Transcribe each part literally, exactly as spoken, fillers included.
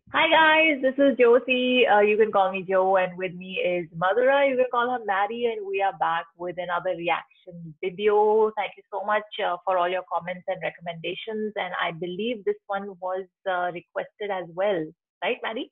Hi guys, this is Josie. Uh, you can call me Joe, and with me is Madhura. You can call her Maddie, and we are back with another reaction video. Thank you so much uh, for all your comments and recommendations. And I believe this one was uh, requested as well, right, Maddie?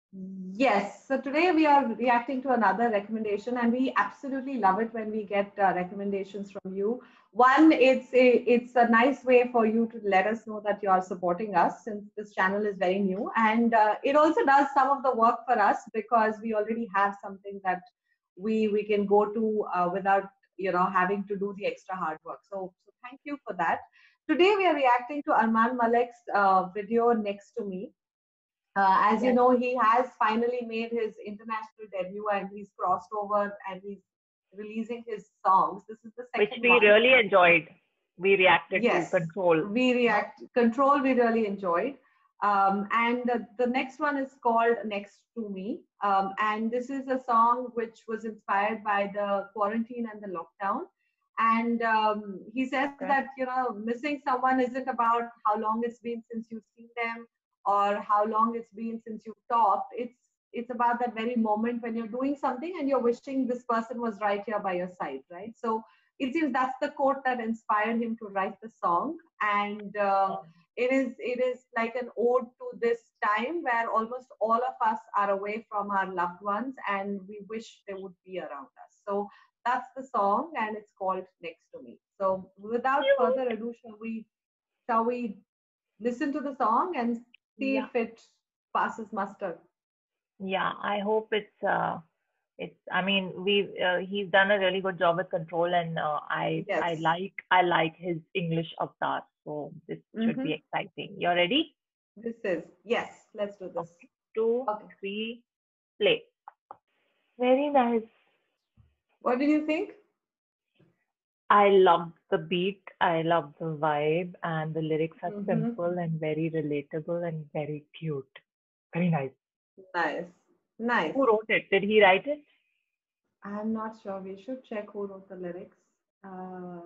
Yes, so today we are reacting to another recommendation, and we absolutely love it when we get uh, recommendations from you. One, it's a it's a nice way for you to let us know that you are supporting us since this channel is very new, and uh, it also does some of the work for us because we already have something that we we can go to uh, without you know having to do the extra hard work. So, so thank you for that. Today we are reacting to Arman Malik's uh, video Next to Me. Uh, as you Yes. know, he has finally made his international debut and he's crossed over and he's releasing his songs. This is the Which second we one. really enjoyed. We reacted to Yes, Control. we react. Control, we really enjoyed. Um, and the, the next one is called Next to Me. Um, and this is a song which was inspired by the quarantine and the lockdown. And um, he says Okay. that, you know, missing someone isn't about how long it's been since you've seen them or how long it's been since you've talked. It's it's about that very moment when you're doing something and you're wishing this person was right here by your side, right? So it seems that's the quote that inspired him to write the song, and uh, it is it is like an ode to this time where almost all of us are away from our loved ones and we wish they would be around us. So that's the song, and it's called Next to Me. So without further ado, shall we shall we listen to the song and see Yeah. if it passes muster? Yeah. I hope it's uh, it's. I mean, we uh, he's done a really good job with Control, and uh, I I Yes. like I like his English avatar. So this should be Mm-hmm. exciting. You're ready? This is yes. Let's do this. Okay. Two, Okay. three, play. Very nice. What did you think? I love the beat. I love the vibe, and the lyrics are Mm-hmm. simple and very relatable and very cute. Very nice. Nice. Nice. Who wrote it? Did he write it? I'm not sure. We should check who wrote the lyrics. Uh,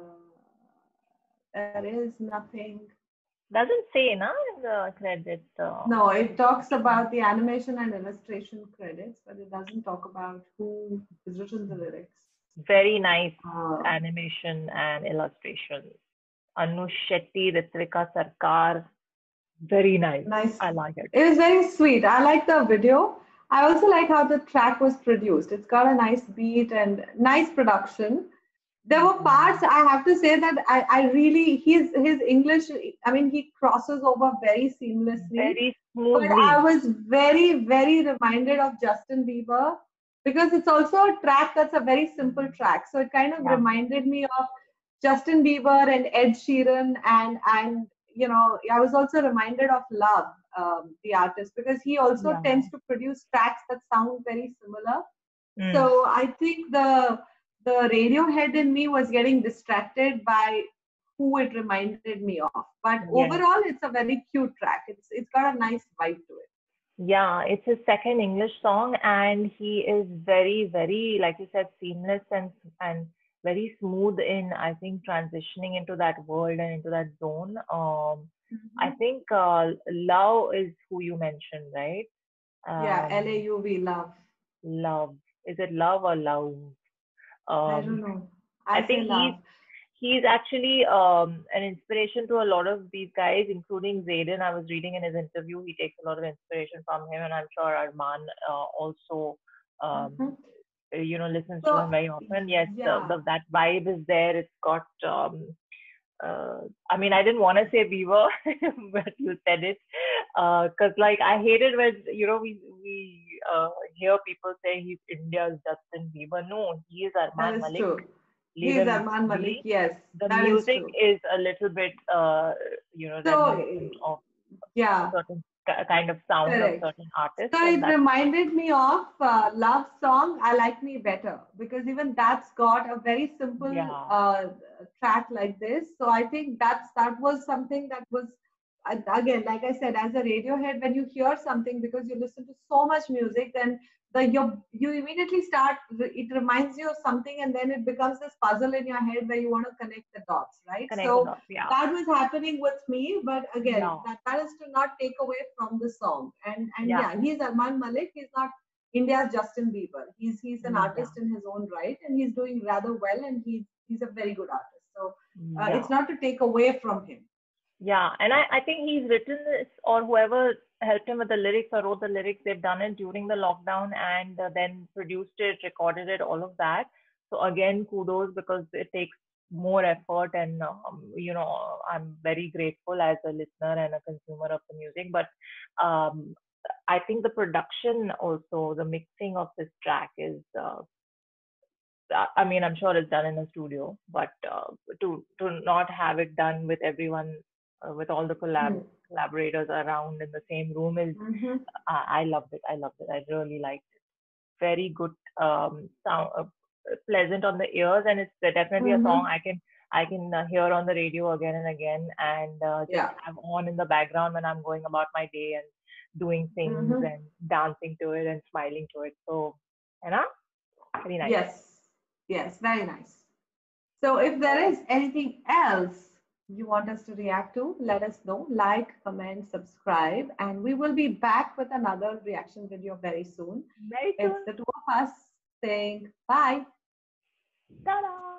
there is nothing. Doesn't say, na, in the credit. Uh, No, it talks about the animation and illustration credits, but it doesn't talk about who has written the lyrics. very nice Uh, animation and illustration. Anush Shetty, Ritvika Sarkar. Very nice. nice. I like it. It was very sweet. I like the video. I also like how the track was produced. It's got a nice beat and nice production. There were parts I have to say that I, I really his his English. I mean, he crosses over very seamlessly. Very But I smoothly. was very very reminded of Justin Bieber because it's also a track that's a very simple track. So it kind of Yeah, reminded me of Justin Bieber and Ed Sheeran, and and you know I was also reminded of Love, um, the artist, because he also yeah. tends to produce tracks that sound very similar. Mm. So I think the the Radiohead in me was getting distracted by who it reminded me of. But Yes. overall, it's a very cute track. It's it's got a nice vibe to it. Yeah, it's his second English song, and he is very, very, like you said, seamless and and very smooth in, I think, transitioning into that world and into that zone. Um, I Mhm. think uh, Love is who you mentioned, right? Yeah, Um, L A U V love. Love. Is it Love or Love? I Um, don't know. I I say think he's love. he's actually um, an inspiration to a lot of these guys, including Zayden. I was reading in his interview, he takes a lot of inspiration from him, and I'm sure Arman uh, also, um, Mhm. you know, listens to him So very often. Yes, the, yeah, the that vibe is there. It's got. Um, uh, I mean, I didn't want to say Bieber, but you said it, because like I hate it when you know we we uh, hear people say he's India's Justin Bieber. No, he is that Arman is Malik. true. Leave He's him Arman Malik. be. Yes, The that is music true. is a little bit, uh, you know, So reminiscent of a yeah, certain ki- kind of sound of correct. certain artists, So and it that's what. reminded me of uh, Love Song, I Like Me Better, because even that's got a very simple Yeah, uh, track like this. So I think that's that was something that was again, like I said, as a Radiohead, when you hear something because you listen to so much music, then the you you immediately start. It reminds you of something, and then it becomes this puzzle in your head where you want to connect the dots, right? Connect the So dots. Yeah. that was happening with me, but again, Yeah. that, that is to not take away from the song. And and Yeah. yeah, he's Arman Malik. He's not India's Justin Bieber. He's he's an Yeah. artist in his own right, and he's doing rather well, and he's he's a very good artist. So uh, Yeah. it's not to take away from him. Yeah, and I, I think he's written this, or whoever helped him with the lyrics or wrote the lyrics, they've done it during the lockdown and uh, then produced it, recorded it, all of that. So again, kudos, because it takes more effort, and um, you know, I'm very grateful as a listener and a consumer of the music. But um, I think the production also, the mixing of this track is, uh, I mean, I'm sure it's done in a studio, but uh, to to not have it done with everyone, uh, with all the collab Hmm. collaborators around in the same room is, Mm-hmm. uh, I loved it. I loved it. I really liked it. Very good, um, sound, uh, pleasant on the ears, and it's definitely a song Mm-hmm. I can I can uh, hear on the radio again and again, and uh, just Yeah. have on in the background when I'm going about my day and doing things Mm-hmm. and dancing to it and smiling to it. So, you know, very nice. Yes. Yes. Very nice. So if there is anything else you want us to react to, let us know. Like, comment, subscribe, and we will be back with another reaction video very soon. Very It's soon. the two of us saying bye. Ta-da!